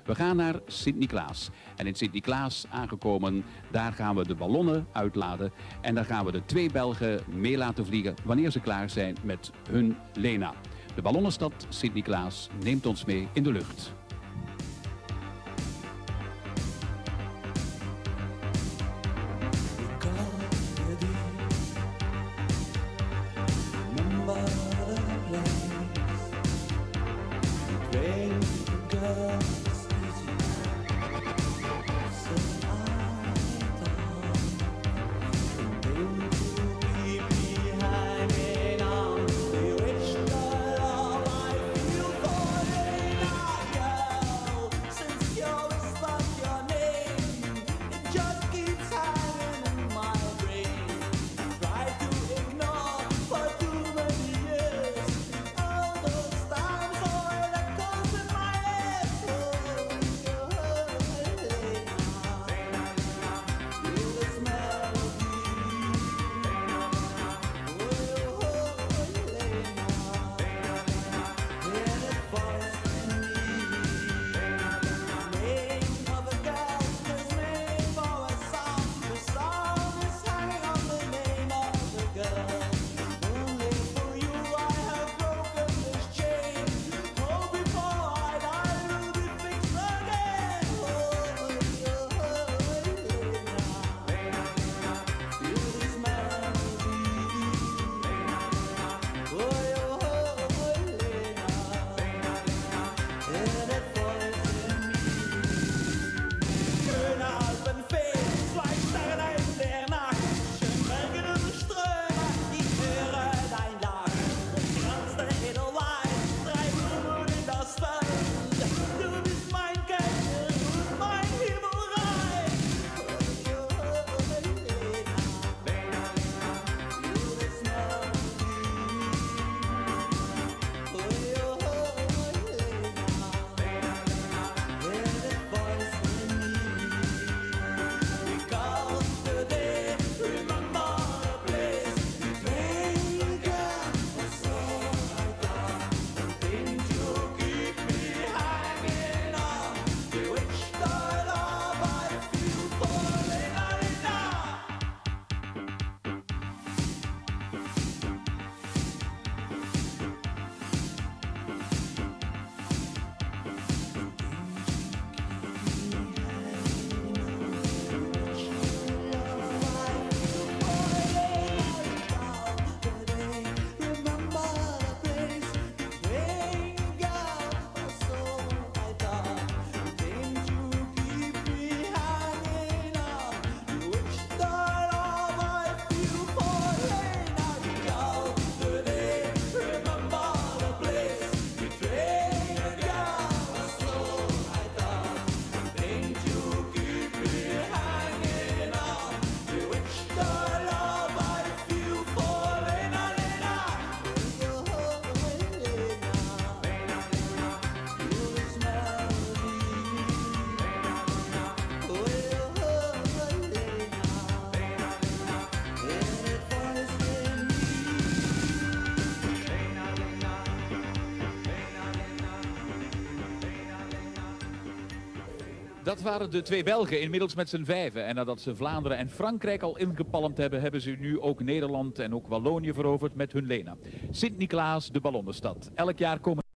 We gaan naar Sint-Niklaas. En in Sint-Niklaas aangekomen, daar gaan we de ballonnen uitladen. En daar gaan we de 2 Belgen mee laten vliegen wanneer ze klaar zijn met hun Lena. De ballonnenstad Sint-Niklaas neemt ons mee in de lucht. Dat waren de 2 Belgen, inmiddels met z'n 5. En nadat ze Vlaanderen en Frankrijk al ingepalmd hebben, hebben ze nu ook Nederland en ook Wallonië veroverd met hun Lena. Sint-Niklaas, de ballonnenstad. Elk jaar komen